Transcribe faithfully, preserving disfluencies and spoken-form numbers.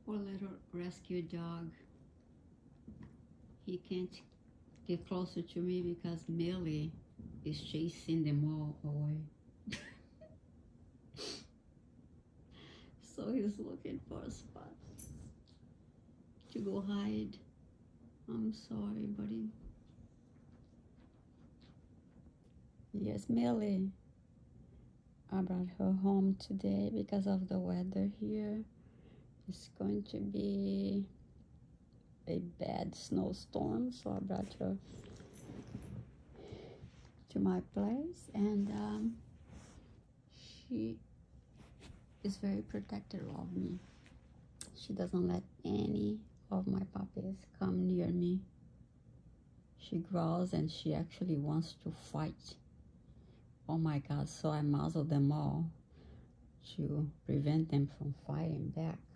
Poor little rescue dog. He can't get closer to me because Millie is chasing them all away. So he's looking for a spot to go hide. I'm sorry, buddy. Yes, Millie. I brought her home today because of the weather here. It's going to be a bad snowstorm, so I brought her to my place, and um, she is very protective of me. She doesn't let any of my puppies come near me. She growls and she actually wants to fight. Oh my God, so I muzzle them all to prevent them from fighting back.